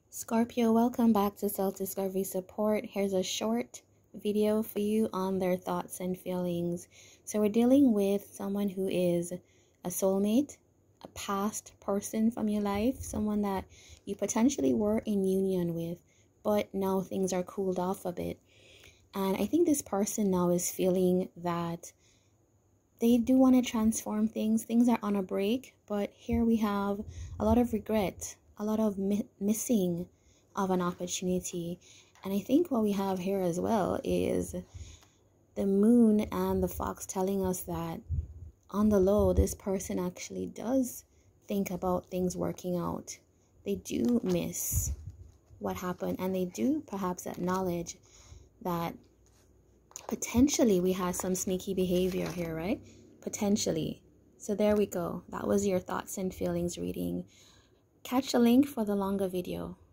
Scorpio, welcome back to Self-Discovery Support. Here's a short video for you on their thoughts and feelings. So we're dealing with someone who is a soulmate, a past person from your life, someone that you potentially were in union with, but now things are cooled off a bit. And I think this person now is feeling that they do want to transform things. Things are on a break, but here we have a lot of regret, a lot of missing of an opportunity. And I think what we have here as well is the moon and the fox telling us that on the low, this person actually does think about things working out. They do miss what happened, and they do perhaps acknowledge that potentially we had some sneaky behavior here, right? Potentially. So there we go. That was your thoughts and feelings reading. Catch the link for the longer video.